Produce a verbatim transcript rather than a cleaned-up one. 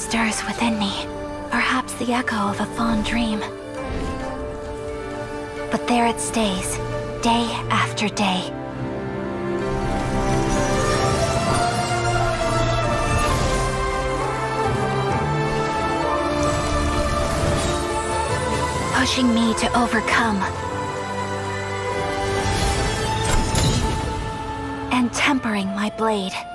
stirs within me, perhaps the echo of a fond dream. But there it stays, day after day. Pushing me to overcome. And tempering my blade.